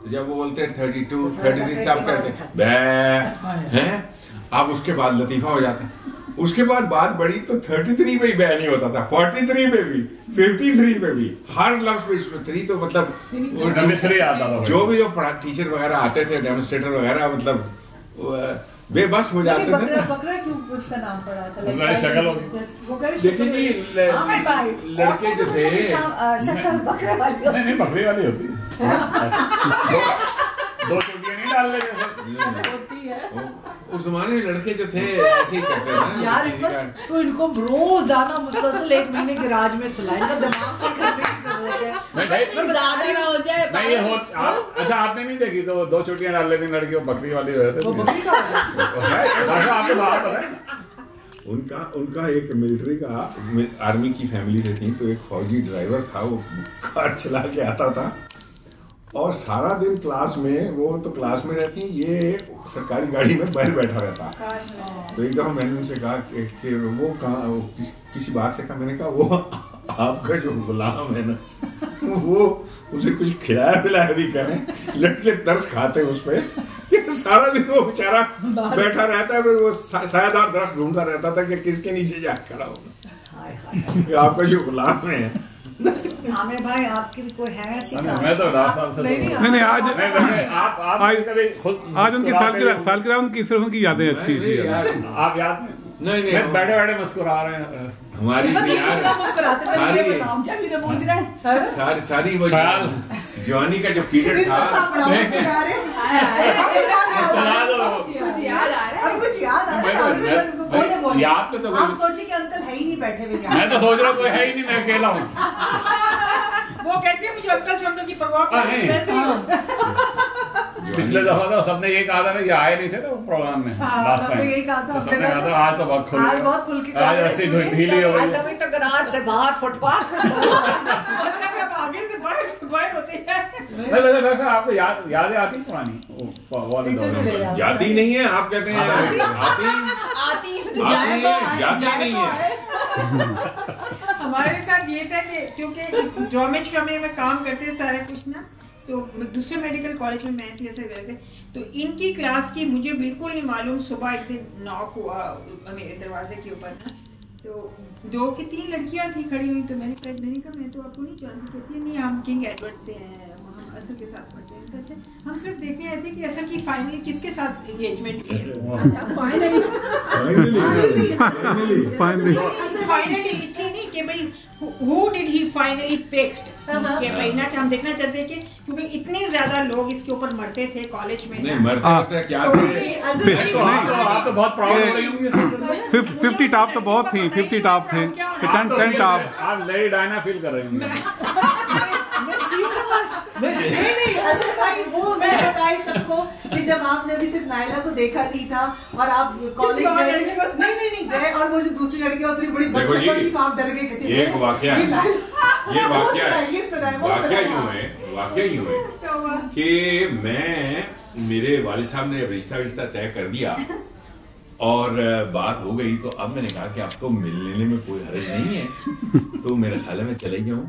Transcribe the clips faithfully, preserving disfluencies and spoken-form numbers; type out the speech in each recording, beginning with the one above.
तो जब वो बोलते हैं थर्टी टू थर्टी थ्री आप कहते हैं बै हैं, आप उसके बाद लतीफा हो जाते हैं। उसके बाद बात बढ़ी तो थर्टी थ्री पे ही बै नहीं होता था, फोर्टी थ्री पे भी, फिफ्टी थ्री पे भी, हर लफ्ज पे इसमें थ्री तो मतलब जो भी जो टीचर वगैरह आते थे, डेमोन्स्ट्रेटर वगैरह, मतलब बेबस हो जाते थे। बकरा क्यों उसका नाम पड़ा था? शक्ल देखिए जी, लड़के जो थे बकरे वाली नहीं, बकरे वाली होती दो चोटियां नहीं डाल लेते होती है। उस जमाने में लड़के जो थे ऐसे ही करते थे यार। तो इनको रोजाना मुसलसल एक महीने के राज में सुलाए, इनका दिमाग से करने की जरूरत है। नहीं भाई ज्यादा ना हो जाए। नहीं ये हो आप, अच्छा आपने नहीं देखी तो दो चोटियां डाल लेते लड़के, वो बकरी वाली हो जाते। वो बकरी का आपको बात है उनका उनका एक मिलिट्री का, आर्मी की फैमिली से थी, तो एक फौजी ड्राइवर था, वो कार चला के आता था और सारा दिन क्लास में, वो तो क्लास में रहती, ये सरकारी गाड़ी में बाहर बैठा रहता। तो एक दफा मैंने उनसे कहा कि, कि वो कहाँ किस, किसी बात से कहा, मैंने कहा वो आपका जो गुलाम है ना, वो उसे कुछ खिलाया पिलाया भी करें, लड़के तरस खाते उस पर, सारा दिन वो बेचारा बैठा रहता है, फिर वो सायादार दरख्त ढूंढता रहता था कि किसके नीचे जा खड़ा होगा, आपका जो गुलाम है। आमिर भाई आपकी भी कोई है ऐसी? मैं तो साहब से नहीं नहीं आज आप आप आज आज उनकी सालगिरह सालगिरह उनकी सिर्फ उनकी यादें अच्छी थी। आप याद नहीं नहीं बैठे बैठे मुस्कुरा रहे हैं हमारी सारी सारी वो जवानी का जो पीरियड था, याद पे तो आप सोचिए कि अंकल है ही नहीं बैठे हुए। मैं तो सोच रहा हूँ कोई है ही नहीं, मैं अकेला हूँ। वो कहती है मुझे अंकल शंकल की परवाह नहीं। पिछले दफा तो सबने ये कहा था ना, ये आए नहीं थे ना प्रोग्राम में लास्ट टाइम, यही कहा था सबने कहा था आज तो बहुत खुल आज बहुत खुल के आज ऐसी ढीली हो गई अभी तो गराज से बाहर फुटपाथ आगे से बाहर बाहर होते हैं। नहीं वैसे वैसे आपको याद यादें आती पुरानी? याद ही नहीं है, आप कहते हैं आती आती याद ही नहीं है। हमारे साथ ये था कि क्योंकि ज्योमेट्री में काम करते सारा कुछ ना, तो दूसरे मेडिकल कॉलेज में मैं थी, ऐसे गए थे, तो इनकी क्लास की मुझे बिल्कुल नहीं मालूम, सुबह एक दिन नॉक हुआ मेरे दरवाजे के ऊपर ना, तो दो की तीन लड़कियां थी खड़ी हुई, तो मैंने कहा मैंने कहा मैं तो आपको नहीं जानती। कहती है नहीं हम किंग एडवर्ड से हैं, हम असर के साथ पढ़ते हैं। अच्छा हम सिर्फ देखने आए थे कि असर की फाइनली किसके साथ एंगेजमेंट है। अच्छा फाइनली फाइनली इसलिए नहीं कि भाई who did he finally picked, कि भाई ना कि हम देखना चाहते हैं कि क्योंकि इतने ज्यादा लोग इसके ऊपर मरते थे कॉलेज में। नहीं मरते थे क्या थे? आप तो बहुत प्राउड हो रही होंगी। फिफ्टी टॉप तो बहुत थी, फिफ्टी टॉप थे, टेन टेन टॉप। आप लेडी डायना फील कर रहे होंगे। नहीं नहीं असर भाई वो मैं बताई सबको कि जब आपने अभी तक नायला को देखा नहीं था और आप कॉलेज गए, नहीं नहीं नहीं गए, और वो जो दूसरी लड़की उतनी बड़ी बच्ची थी, आप डर गए थे। ये वाकया ये वाकया वाकया यूं है वाकया यूं है कि मैं मेरे वालिद साहब ने रिश्ता विश्ता तय कर दिया और बात हो गई, तो अब मैंने कहा कि अब तो मिलने में कोई हर्ज नहीं है, तो मेरे ख्याल में चले जाऊं।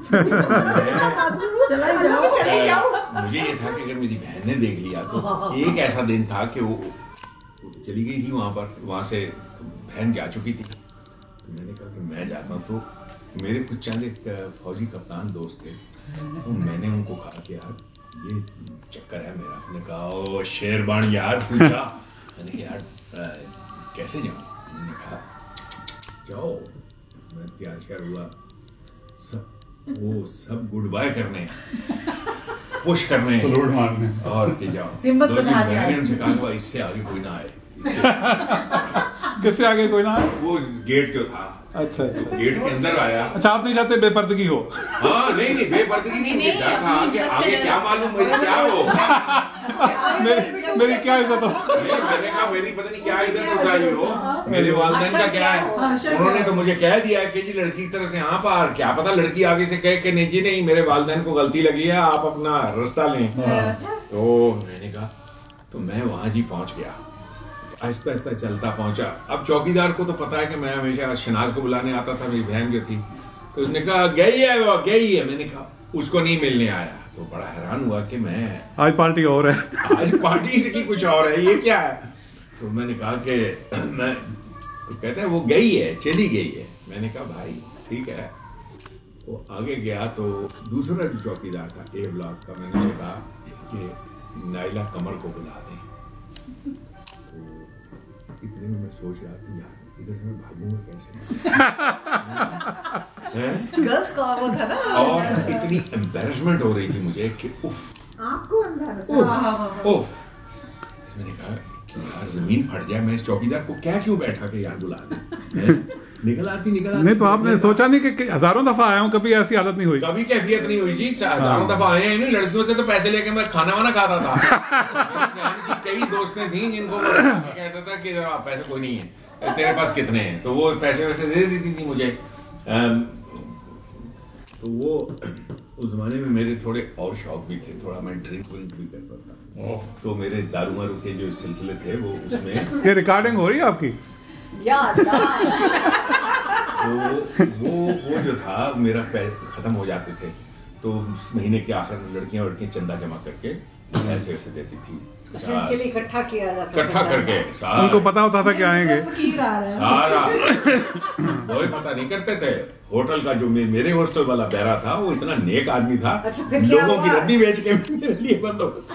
मुझे ये था कि अगर मेरी बहन ने देख लिया, तो एक ऐसा दिन था कि वो चली गई थी वहां पर, वहां से बहन जा चुकी थी, तो मैंने कहा कि मैं जाता हूँ। तो मेरे कुछ चंद एक फौजी कप्तान दोस्त थे, तो मैंने उनको कहा कि यार ये चक्कर है मेरा। उसने कहा ओ शेरबान यार तू जा। मैंने कहा यार कैसे जाऊँ? मैंने कहा जाओ। मैं तैयार श्यार हुआ, सब वो सब गुड बाय करने, पुश करने, सलूट मारने और के जाओ। मैंने उनसे कहा इससे आगे कोई ना आए। किससे आगे कोई ना आए? वो गेट जो था। अच्छा अच्छा गेट के अंदर आया। अच्छा आप नहीं चाहते बेपर्दगी हो? हाँ नहीं नहीं बेपर्दगी नहीं, मुझे डर था कि आगे क्या मालूम मेरी क्या हो, मेरी, मेरी क्या इज्जत हो। मैंने कहा मेरी पता नहीं क्या इज्जत हो जाए हो, मेरे वालिदैन का क्या है। उन्होंने तो मुझे कह दिया कि जी लड़की की तरफ से हाँ पार, क्या पता लड़की आगे से कहे कि नहीं जी नहीं मेरे वालिदैन को गलती लगी है, आप अपना रास्ता लें। तो मैंने कहा तो मैं वहां जी पहुंच गया, आहिस्ता आहिस्ता चलता पहुंचा। अब चौकीदार को तो पता है कि मैं हमेशा शनाज को बुलाने आता था, मेरी बहन जो थी, तो उसने कहा गई है वो गई है। मैंने कहा उसको नहीं मिलने आया। तो तो बड़ा हैरान हुआ कि मैं आज पार्टी और है, आज पार्टी की कुछ और है, ये क्या है? तो मैंने कहा कि मैं, तो कहते हैं वो गई है, चली गई है। मैंने कहा भाई ठीक है। वो आगे गया तो दूसरा जो चौकीदार था ए ब्लॉक का, मैंने उसे कहा कि नाइला कमर को बुला दें। तो इतने में मैं सोच रहा था यार इधर से मैं भागूंगा कैसे? गर्ल्स का वो था ना, और इतनी एम्बैरेसमेंट हो रही थी मुझे कि उफ आपको उफ उफ। मैंने कहा कि यार जमीन फट जाए, मैं इस चौकीदार को क्या क्यों बैठा के यार बुला दूं? निकल आती निकल आती नहीं तो आपने सोचा नहीं कि, कि हजारों दफा आया हूँ, कभी ऐसी हालत नहीं हुई? कभी कैफियत नहीं हुई जी, हजारों दफा आए हैं। नहीं, लड़कियों से तो पैसे लेके मैं खाना वाना खाता था। कई दोस्तें थी जिनको कहता था कि पैसे कोई नहीं है, तेरे पास कितने हैं, तो वो पैसे वैसे दे देती थी मुझे। तो वो उस जमाने में मेरे थोड़े और शौक भी थे, थोड़ा मैं ड्रिंक विंक भी करता था। तो मेरे दारू वारू के जो सिलसिले थे वो उसमें ये रिकॉर्डिंग हो रही है आपकी? याद तो वो वो जो था मेरा पैसे खत्म हो जाते थे, तो महीने के आखिर में लड़कियां लड़कियां चंदा जमा करके ऐसे वैसे देती थी। अच्छा, इनके लिए इकट्ठा किया जाता था, इकट्ठा करके उनको पता होता था कि आएंगे, फकीर आ रहा है सारा वो पता नहीं करते थे। होटल का जो मे, मेरे हॉस्टल वाला बैरा था वो इतना नेक आदमी था, अच्छा, फिर क्या लोगों की हुआ? रद्दी बेच के मेरे लिए बंदोबस्त।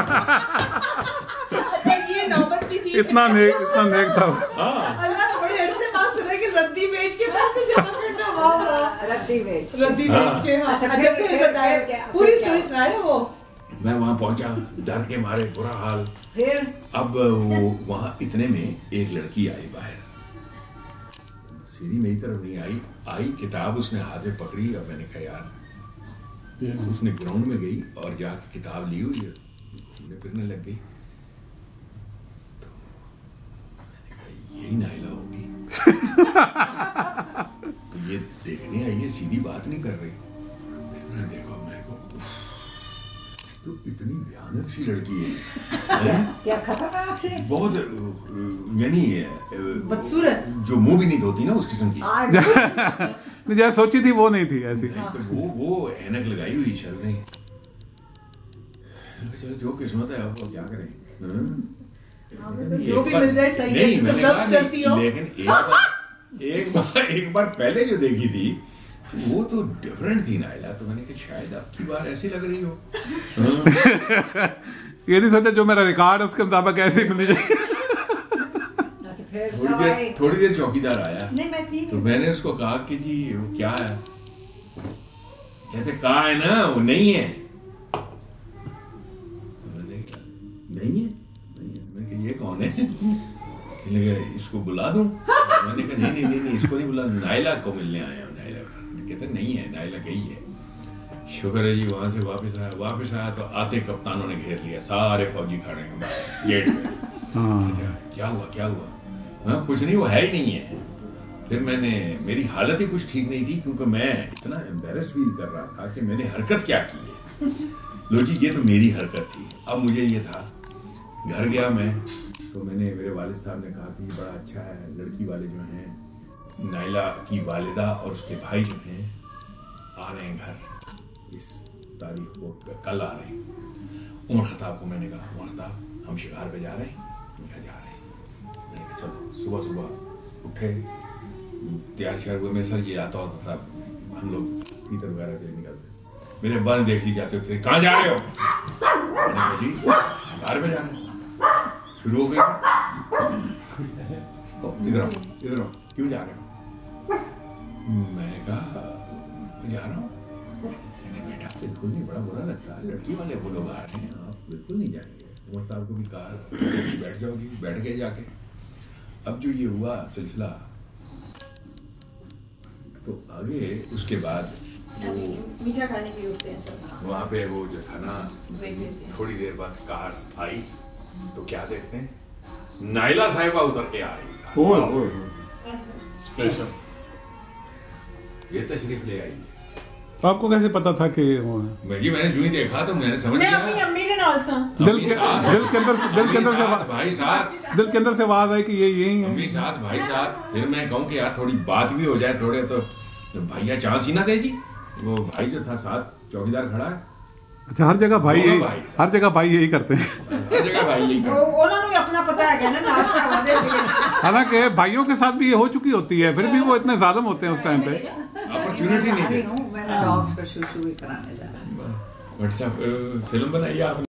अच्छा, ये नौबत भी थी। इतना नेक इतना नेक था। हाँ अल्लाह, बड़े अरसे बाद सुना कि रद्दी बेच के पैसे जमा करना। वाह वाह, रद्दी बेच रद्दी हाँ। बेच के। हाँ। अच्छा, अच्छा, फिर- फिर फिर- बताए फिर क्या- पूरी फिर क्या? स्टोरी सुनाए ना वो। मैं वहां पहुंचा, डर के मारे बुरा हाल। फिर अब वो वहां इतने में एक लड़की आई बाहर, सीधी मेरी तरफ नहीं आई, आई किताब उसने हाथ में पकड़ी। अब मैंने कहा यार, उसने ग्राउंड में गई और जाके किताब ली हुई है, घूमने फिरने लग गई। तो मैंने कहा यही नाइला होगी। तो ये देखने आई है, सीधी बात नहीं कर रही। फिर मैंने देखा, मैं को तो इतनी भयानक सी लड़की है, क्या खतरनाक से बहुत यानी बदसूरत, जो मुंह भी नहीं धोती ना उस किस्म की। आज नहीं, जैसे सोची थी वो नहीं थी ऐसी। नहीं, तो वो वो ऐनक लगाई हुई चल रही। चलो जो किस्मत है अब क्या करें। हाँ? जो भी मिल जाए सही है, नहीं, सब मैंने लफ्ज़ कहा चलती हो। नहीं, लेकिन एक बार एक बार एक बार पहले जो देखी थी वो तो डिफरेंट थी नाइला। तो मैंने कहा शायद आपकी बात ऐसी लग रही हो। ये नहीं सोचा जो मेरा रिकॉर्ड है उसके मुताबिक ऐसे ही मिलनी चाहिए। अच्छा, फिर थोड़ी कब देर आए? थोड़ी देर चौकीदार आया, नहीं मैं थी तो मैंने उसको कहा कि जी वो क्या है, कहते कहा है ना वो नहीं है। मैंने कहा नहीं है, नहीं है। मैंने कहा ये कौन है? कहने लगे इसको बुला दूं? मैंने कहा नहीं नहीं नहीं नहीं इसको नहीं बुला, नाइला को मिलने आया हूं। नाइला कहते नहीं है, नाइला गई है। शुक्र है जी, वहां से वापस आया। वापस आया तो आते कप्तानों ने घेर लिया, सारे फौजी खड़े हैं गेट में। कहते, क्या हुआ क्या हुआ? मैं कुछ नहीं, वो है ही नहीं है। फिर मैंने, मेरी हालत ही कुछ ठीक नहीं थी क्योंकि मैं इतना एम्बेरस फील कर रहा था कि मैंने हरकत क्या की है। लो जी, ये तो मेरी हरकत थी। अब मुझे ये था, घर गया मैं तो मैंने, मेरे वालिद साहब ने कहा कि ये बड़ा अच्छा है, लड़की वाले जो हैं, नाइला की वालिदा और उसके भाई जो हैं आ रहे हैं घर इस तारीख को, कल आ रहे हैं। उमर खताब को मैंने कहा, उमर खताब हम शिकार पे जा रहे हैं? क्या जा रहे हैं? मैंने कहा चलो। सुबह सुबह उठे, तैयार श्यार हुए, मैं सर जी आता होता था, हम लोग तीतर वगैरह के निकलते। मेरे अब्बा ने देख ली जाते होते, कहाँ जा रहे हो? मैंने कहा जी शिकार पे जा रहे हैं। फिर हो गए, इधर आओ इधर आओ, क्यों जा रहे हो? मैंने कहा मैं जा रहा हूँ। मैंने बेटा बिल्कुल नहीं, बड़ा बुरा लगता है, लड़की वाले वो लोग आ रहे हैं, आप बिल्कुल नहीं जाएंगे। उमर साहब को भी कहा बैठ जाओगी, बैठ गए जाके। अब जो ये हुआ सिलसिला, तो आगे उसके बाद मीठा खाने के लिए उठते हैं सब। वहाँ पे वो जो था ना, थोड़ी देर बाद कार आई तो क्या देखते हैं, नाइला साहिबा उतर के आ रही है। स्पेशल ये तशरीफ ले आई। तो आपको कैसे पता था कि वो है? मैं जी मैंने जो ही देखा तो मैंने समझ मैं लिया। अपनी अम्मी के नाल सा दिल के दिल के अंदर से- दिल के अंदर से साथ, आवा- भाई साथ, दिल के अंदर से आवाज आई कि ये यही अम्मी है। साथ, भाई साथ। फिर मैं कहूँ कि यार थोड़ी बात भी हो जाए थोड़े, तो भैया चांस ही ना दे जी। वो भाई जो था साथ, चौकीदार खड़ा है, अच्छा, हर जगह भाई दोनों यही भाई। हर जगह भाई यही करते हैं। हर जगह भाई यही वो करते ਉਹਨਾਂ ਨੂੰ अपना पता है क्या ना नाच करवा दे हालांकि भाइयों के साथ भी ये हो चुकी होती है, फिर भी वो इतने जालिम होते हैं उस टाइम पे। अपॉर्चुनिटी नहीं देते। मैंने डॉग्स का शू शू भी कराने जाना। व्हाट्सएप फिल्म बनाई आपने?